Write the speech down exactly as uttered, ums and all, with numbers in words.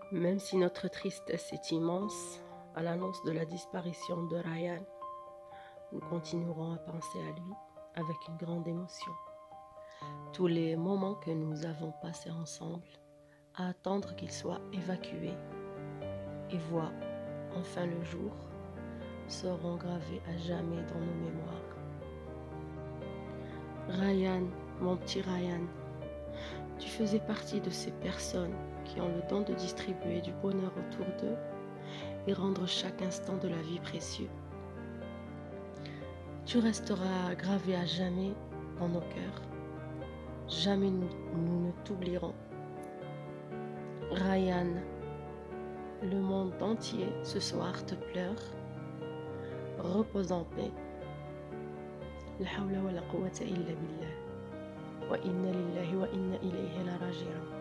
Même si notre tristesse est immense à l'annonce de la disparition de Ryan, nous continuerons à penser à lui avec une grande émotion. Tous les moments que nous avons passés ensemble à attendre qu'il soit évacué et voit enfin le jour seront gravés à jamais dans nos mémoires. Ryan, mon petit Ryan, tu faisais partie de ces personnes qui ont le don de distribuer du bonheur autour d'eux et rendre chaque instant de la vie précieux. Tu resteras gravé à jamais dans nos cœurs. Jamais nous, nous ne t'oublierons. Ryan, le monde entier ce soir te pleure. Repose en paix. La hawla wa la quwwata illa billah. Wa inna lillahi wa inna ilayhi la raji'un.